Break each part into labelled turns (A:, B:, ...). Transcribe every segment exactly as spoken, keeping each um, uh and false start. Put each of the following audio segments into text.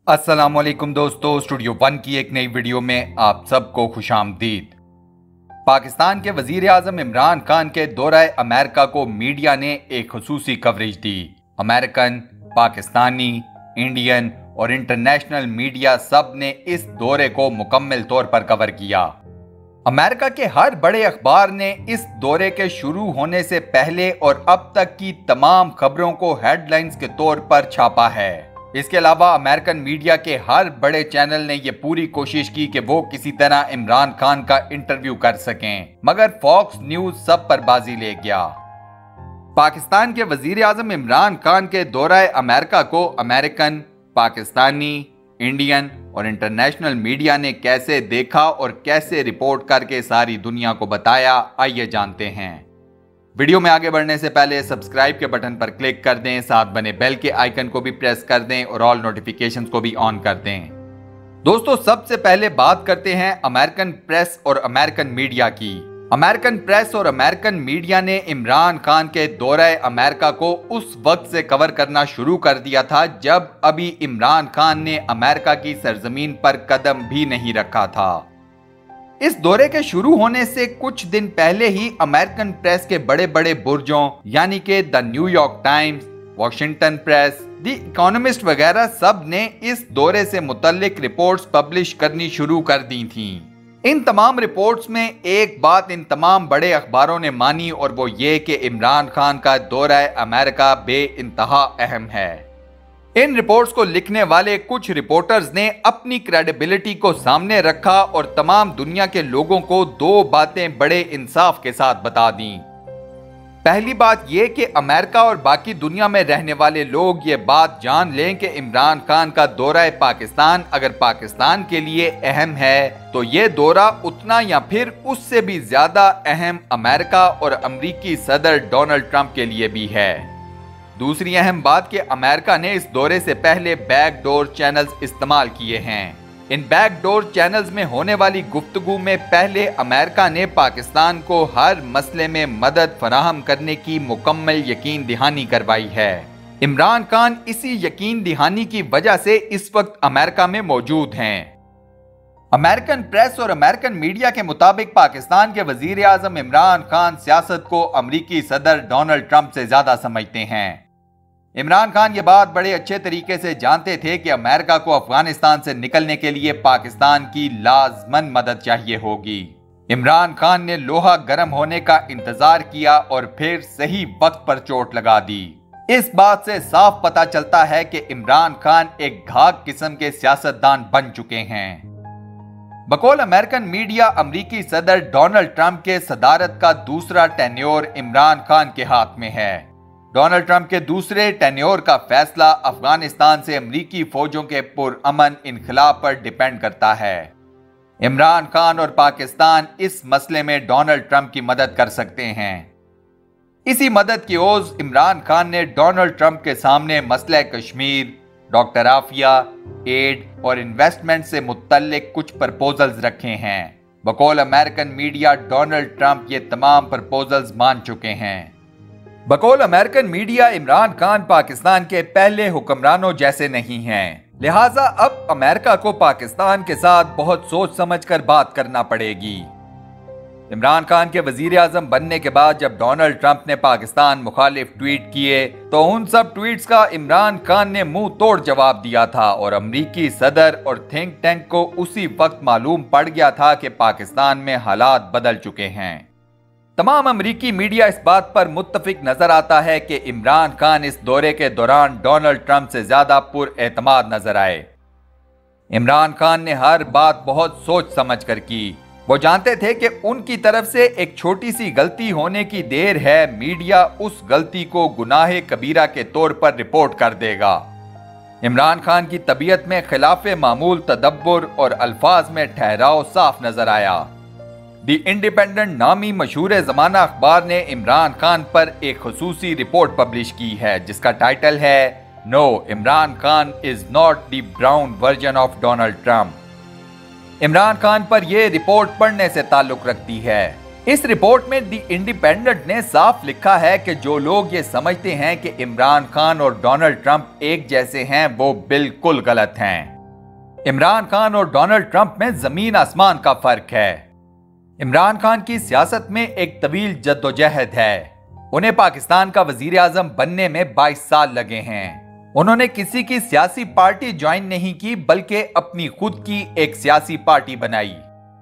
A: अस्सलामुअलैकुम दोस्तों, studio one की एक नई वीडियो में आप सबको खुशामदीद। पाकिस्तान के वजीर आजम इमरान खान के दौरे अमेरिका को मीडिया ने एक खुसूसी कवरेज दी। अमेरिकन, पाकिस्तानी, इंडियन और इंटरनेशनल मीडिया सब ने इस दौरे को मुकम्मल तौर पर कवर किया। अमेरिका के हर बड़े अखबार ने इस दौरे के शुरू होने से पहले और अब तक की तमाम खबरों को हेडलाइंस के तौर पर छापा है। इसके अलावा अमेरिकन मीडिया के हर बड़े चैनल ने यह पूरी कोशिश की कि वो किसी तरह इमरान खान का इंटरव्यू कर सकें, मगर फॉक्स न्यूज सब पर बाजी ले गया। पाकिस्तान के वजीर आजम इमरान खान के दौरे अमेरिका को अमेरिकन, पाकिस्तानी, इंडियन और इंटरनेशनल मीडिया ने कैसे देखा और कैसे रिपोर्ट करके सारी दुनिया को बताया, आइए जानते हैं। वीडियो में आगे बढ़ने से पहले सब्सक्राइब के बटन पर क्लिक कर दें, साथ बने बेल के आइकन को भी प्रेस कर दें और ऑल नोटिफिकेशंस को भी ऑन कर दें। दोस्तों, सबसे पहले बात करते हैं अमेरिकन प्रेस और अमेरिकन मीडिया की। अमेरिकन प्रेस और अमेरिकन मीडिया ने इमरान खान के दौरे अमेरिका को उस वक्त से कवर करना शुरू कर दिया था जब अभी इमरान खान ने अमेरिका की सरजमीन पर कदम भी नहीं रखा था। इस दौरे के शुरू होने से कुछ दिन पहले ही अमेरिकन प्रेस के बड़े बड़े बुर्जों यानी कि the New York Times, Washington Press, the Economist वगैरह सब ने इस दौरे से मुतल्लिक रिपोर्ट्स पब्लिश करनी शुरू कर दी थीं। इन तमाम रिपोर्ट्स में एक बात इन तमाम बड़े अखबारों ने मानी और वो ये कि इमरान खान का दौरा अमेरिका बेइंतहा अहम है। इन रिपोर्ट्स को लिखने वाले कुछ रिपोर्टर्स ने अपनी क्रेडिबिलिटी को सामने रखा और तमाम दुनिया के लोगों को दो बातें बड़े इंसाफ के साथ बता दी। पहली बात यह कि अमेरिका और बाकी दुनिया में रहने वाले लोग ये बात जान लें कि इमरान खान का दौरा पाकिस्तान अगर पाकिस्तान के लिए अहम है तो ये दौरा उतना या फिर उससे भी ज्यादा अहम अमेरिका और अमरीकी सदर डोनाल्ड ट्रंप के लिए भी है। दूसरी अहम बात कि अमेरिका ने इस दौरे से पहले बैकडोर चैनल्स इस्तेमाल किए हैं। इन बैकडोर चैनल्स में होने वाली गुफ्तगू में पहले अमेरिका ने पाकिस्तान को हर मसले में मदद फराहम करने की मुकम्मल यकीन दहानी करवाई है। इमरान खान इसी यकीन दहानी की वजह से इस वक्त अमेरिका में मौजूद हैं। अमेरिकन प्रेस और अमेरिकन मीडिया के मुताबिक पाकिस्तान के वजीर आजम इमरान खान सियासत को अमरीकी सदर डोनाल्ड ट्रंप से ज्यादा समझते हैं। इमरान खान ये बात बड़े अच्छे तरीके से जानते थे कि अमेरिका को अफगानिस्तान से निकलने के लिए पाकिस्तान की लाजमन मदद चाहिए होगी। इमरान खान ने लोहा गर्म होने का इंतजार किया और फिर सही वक्त पर चोट लगा दी। इस बात से साफ पता चलता है कि इमरान खान एक घाक किस्म के सियासतदान बन चुके हैं। बकौल अमेरिकन मीडिया, अमरीकी सदर डोनाल्ड ट्रंप के सदारत का दूसरा टेन्योर इमरान खान के हाथ में है। डोनाल्ड ट्रंप के दूसरे टेन्योर का फैसला अफगानिस्तान से अमरीकी फौजों के पुरअमन इनखलाब पर डिपेंड करता है। इमरान खान और पाकिस्तान इस मसले में डोनाल्ड ट्रंप की मदद कर सकते हैं। इसी मदद की ओज इमरान खान ने डोनाल्ड ट्रंप के सामने मसला कश्मीर, डॉक्टर आफिया, एड और इन्वेस्टमेंट से मुत्तल्लिक कुछ प्रपोजल्स रखे हैं। बकौल अमेरिकन मीडिया, डोनाल्ड ट्रंप ये तमाम प्रपोजल्स मान चुके हैं। बकौल अमेरिकन मीडिया, इमरान खान पाकिस्तान के पहले हुक्मरानों जैसे नहीं हैं, लिहाजा अब अमेरिका को पाकिस्तान के साथ बहुत सोच समझकर बात करना पड़ेगी। इमरान खान के वजीर आजम बनने के बाद जब डोनाल्ड ट्रंप ने पाकिस्तान मुखालिफ ट्वीट किए तो उन सब ट्वीट्स का इमरान खान ने मुंह तोड़ जवाब दिया था और अमरीकी सदर और थिंक टैंक को उसी वक्त मालूम पड़ गया था कि पाकिस्तान में हालात बदल चुके हैं। तमाम अमरीकी मीडिया इस बात पर मुत्तफिक नजर आता है कि इमरान खान इस दौरे के दौरान डोनाल्ड ट्रंप से ज्यादा पुरएतमाद नजर आए। इमरान खान ने हर बात बहुत सोच समझ कर की। वो जानते थे कि उनकी तरफ से एक छोटी सी गलती होने की देर है, मीडिया उस गलती को गुनाहे कबीरा के तौर पर रिपोर्ट कर देगा। इमरान खान की तबीयत में खिलाफे मामूल तदब्बुर और अल्फाज में ठहराव साफ नजर आया। दी इंडिपेंडेंट नामी मशहूर ज़माना अखबार ने इमरान खान पर एक खुसूसी रिपोर्ट पब्लिश की है जिसका टाइटल है no Imran Khan is not the brown version of Donald Trump. Imran Khan पर यह रिपोर्ट पढ़ने से ताल्लुक रखती है। इस रिपोर्ट में दी इंडिपेंडेंट ने साफ लिखा है कि जो लोग ये समझते हैं कि इमरान खान और डोनाल्ड ट्रंप एक जैसे हैं वो बिल्कुल गलत हैं। इमरान खान और डोनाल्ड ट्रंप में जमीन आसमान का फर्क है। इमरान खान की सियासत में एक तवील जद्दोजहद है। उन्हें पाकिस्तान का वजीर आजम बनने में बाईस साल लगे हैं। उन्होंने किसी की सियासी पार्टी ज्वाइन नहीं की बल्कि अपनी खुद की एक सियासी पार्टी बनाई।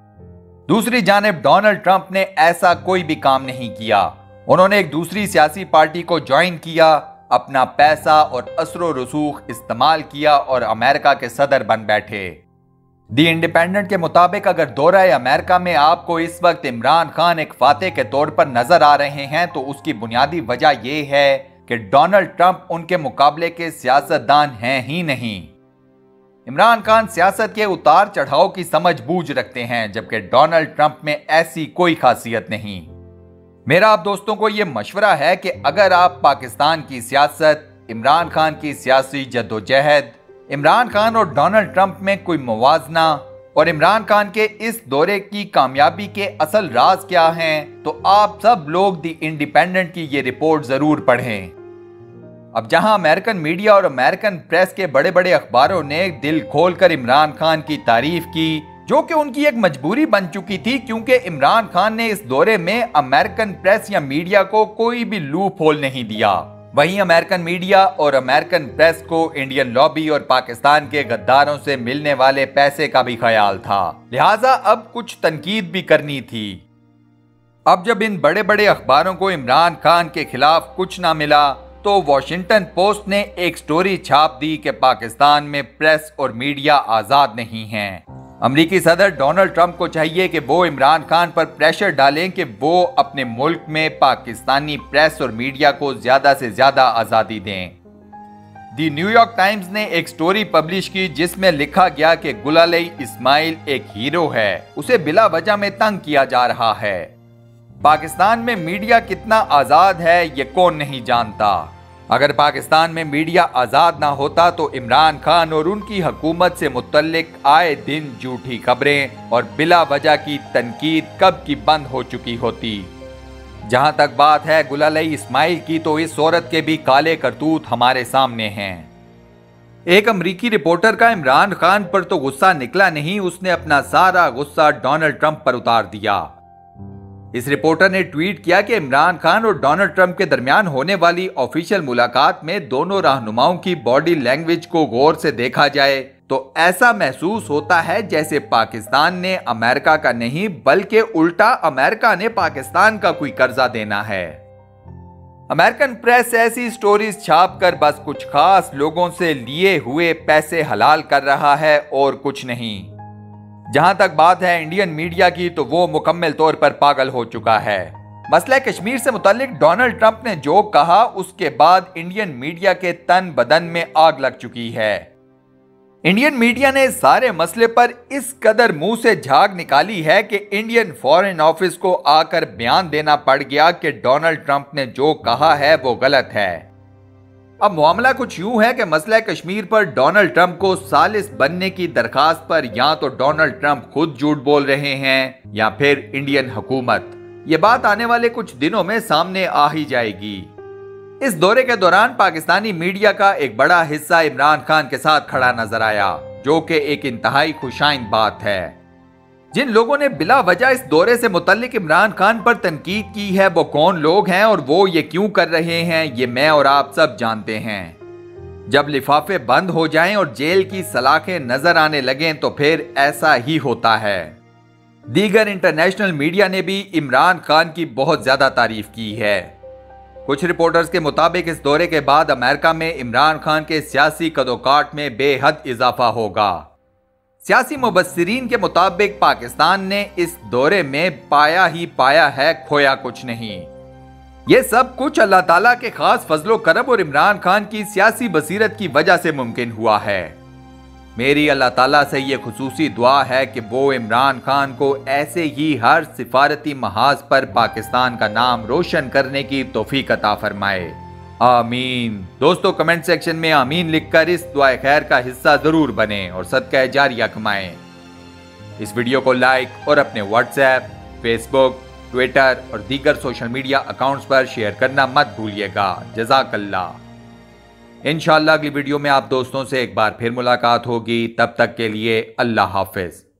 A: दूसरी जानिब डोनाल्ड ट्रंप ने ऐसा कोई भी काम नहीं किया। उन्होंने एक दूसरी सियासी पार्टी को ज्वाइन किया, अपना पैसा और असरो रसूख इस्तेमाल किया और अमेरिका के सदर बन बैठे। दी इंडिपेंडेंट के मुताबिक अगर दौरा अमेरिका में आपको इस वक्त इमरान खान एक फातेह के तौर पर नजर आ रहे हैं तो उसकी बुनियादी वजह यह है कि डोनाल्ड ट्रंप उनके मुकाबले के सियासतदान हैं ही नहीं। इमरान खान सियासत के उतार चढ़ाव की समझ बूझ रखते हैं, जबकि डोनाल्ड ट्रंप में ऐसी कोई खासियत नहीं। मेरा आप दोस्तों को यह मशवरा है कि अगर आप पाकिस्तान की सियासत, इमरान खान की सियासी जद्दोजहद, इमरान खान और डोनाल्ड ट्रंप में कोई मुवाजना और इमरान खान के इस दौरे की कामयाबी के असल राज क्या हैं, तो आप सब लोग दी इंडिपेंडेंट की ये रिपोर्ट जरूर पढ़ें। अब जहां अमेरिकन मीडिया और अमेरिकन प्रेस के बड़े बड़े अखबारों ने दिल खोलकर इमरान खान की तारीफ की, जो कि उनकी एक मजबूरी बन चुकी थी क्योंकि इमरान खान ने इस दौरे में अमेरिकन प्रेस या मीडिया को कोई भी लूप होल नहीं दिया, वहीं अमेरिकन मीडिया और अमेरिकन प्रेस को इंडियन लॉबी और पाकिस्तान के गद्दारों से मिलने वाले पैसे का भी ख्याल था, लिहाजा अब कुछ तनकीद भी करनी थी। अब जब इन बड़े बड़े अखबारों को इमरान खान के खिलाफ कुछ ना मिला तो वॉशिंगटन पोस्ट ने एक स्टोरी छाप दी कि पाकिस्तान में प्रेस और मीडिया आजाद नहीं हैं। अमेरिकी सदर डोनाल्ड ट्रंप को चाहिए कि वो इमरान खान पर प्रेशर डालें कि वो अपने मुल्क में पाकिस्तानी प्रेस और मीडिया को ज्यादा से ज्यादा आजादी दें। दी न्यूयॉर्क टाइम्स ने एक स्टोरी पब्लिश की जिसमें लिखा गया कि गुलालई इस्माइल एक हीरो है, उसे बिला वजह में तंग किया जा रहा है। पाकिस्तान में मीडिया कितना आजाद है ये कौन नहीं जानता। अगर पाकिस्तान में मीडिया आजाद ना होता तो इमरान खान और उनकी हुकूमत से मुतल्लिक आए दिन झूठी खबरें और बिला वजह की तनकीद कब की बंद हो चुकी होती। जहां तक बात है गुलालई इस्माइल की, तो इस औरत के भी काले करतूत हमारे सामने हैं। एक अमरीकी रिपोर्टर का इमरान खान पर तो गुस्सा निकला नहीं, उसने अपना सारा गुस्सा डोनाल्ड ट्रंप पर उतार दिया। इस रिपोर्टर ने ट्वीट किया कि इमरान खान और डोनाल्ड ट्रंप के दरमियान होने वाली ऑफिशियल मुलाकात में दोनों रहनुमाओं की बॉडी लैंग्वेज को गौर से देखा जाए तो ऐसा महसूस होता है जैसे पाकिस्तान ने अमेरिका का नहीं बल्कि उल्टा अमेरिका ने पाकिस्तान का कोई कर्जा देना है। अमेरिकन प्रेस ऐसी स्टोरीज छापकर बस कुछ खास लोगों से लिए हुए पैसे हलाल कर रहा है और कुछ नहीं। जहां तक बात है इंडियन मीडिया की, तो वो मुकम्मल तौर पर पागल हो चुका है। मसला कश्मीर से मुतालिक डोनाल्ड ट्रंप ने जो कहा उसके बाद इंडियन मीडिया के तन बदन में आग लग चुकी है। इंडियन मीडिया ने सारे मसले पर इस कदर मुंह से झाग निकाली है कि इंडियन फॉरेन ऑफिस को आकर बयान देना पड़ गया कि डोनाल्ड ट्रंप ने जो कहा है वो गलत है। अब मामला कुछ यूं है कि मसला कश्मीर पर डोनाल्ड ट्रंप को सालिस बनने की दरखास्त पर या तो डोनाल्ड ट्रंप खुद झूठ बोल रहे हैं या फिर इंडियन हुकूमत। ये बात आने वाले कुछ दिनों में सामने आ ही जाएगी। इस दौरे के दौरान पाकिस्तानी मीडिया का एक बड़ा हिस्सा इमरान खान के साथ खड़ा नजर आया, जो कि एक इंतहाई खुशाइंद बात है। जिन लोगों ने बिला वजह इस दौरे से मुतल्लिक इमरान खान पर तनकीद की है वो कौन लोग हैं और वो ये क्यों कर रहे हैं, ये मैं और आप सब जानते हैं। जब लिफाफे बंद हो जाएं और जेल की सलाखें नजर आने लगें तो फिर ऐसा ही होता है। दीगर इंटरनेशनल मीडिया ने भी इमरान खान की बहुत ज्यादा तारीफ की है। कुछ रिपोर्टर्स के मुताबिक इस दौरे के बाद अमेरिका में इमरान खान के सियासी कदोकाट में बेहद इजाफा होगा। सियासी मुबस्सिरीन के मुताबिक पाकिस्तान ने इस दौरे में पाया ही पाया है, खोया कुछ नहीं। ये सब कुछ अल्लाह ताला के खास फजलो करम और इमरान खान की सियासी बसीरत की वजह से मुमकिन हुआ है। मेरी अल्लाह ताला से ये खुसूसी दुआ है कि वो इमरान खान को ऐसे ही हर सिफारती महाज पर पाकिस्तान का नाम रोशन करने की तौफीक अता फरमाए। आमीन। दोस्तों कमेंट सेक्शन में आमीन लिखकर इस दुआ खैर का हिस्सा जरूर बने और सदका जारिया कमाएं। इस वीडियो को लाइक और अपने व्हाट्सएप, फेसबुक, ट्विटर और दीगर सोशल मीडिया अकाउंट्स पर शेयर करना मत भूलिएगा। जज़ाकल्लाह। इंशाल्लाह अगली वीडियो में आप दोस्तों से एक बार फिर मुलाकात होगी। तब तक के लिए अल्लाह हाफिज।